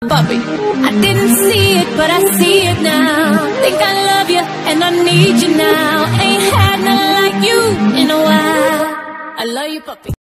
puppy. I didn't see it, but I see it now. Think I love you, and I need you now. Ain't had nothing like you in a while. I love you, puppy.